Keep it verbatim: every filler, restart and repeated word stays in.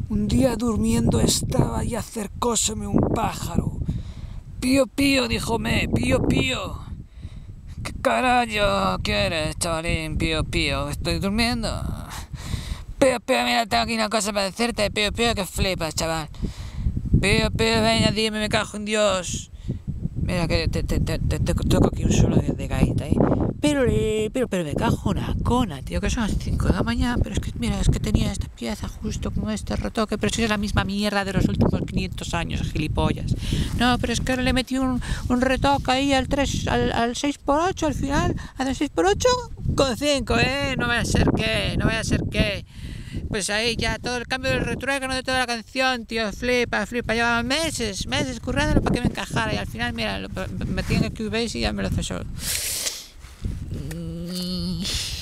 Un día durmiendo estaba y acercóseme un pájaro. Pío, pío, díjome, pío, pío. ¿Qué carajo quieres, chavalín? Pío, pío, estoy durmiendo. Pío, pío, mira, tengo aquí una cosa para decirte. Pío, pío, que flipas, chaval. Pío, pío, venga, dime, me cago en Dios. Mira que te, te, te, te, te toco aquí un solo de, de gaita, ¿eh? Pero, pero, pero me cago una cona, tío, que son las cinco de la mañana, pero es que, mira, es que tenía esta pieza justo con este retoque, pero es que es la misma mierda de los últimos quinientos años, gilipollas. No, pero es que ahora le metí un, un retoque ahí al tres, al, al seis por ocho, al final, al seis por ocho con cinco, ¿eh? No vaya a ser que, no vaya a ser que... Pues ahí ya todo el cambio del retruécano de toda la canción, tío, flipa, flipa, llevaba meses, meses currándolo para que me encajara y al final, mira, lo metí en el Cubase y ya me lo hace solo.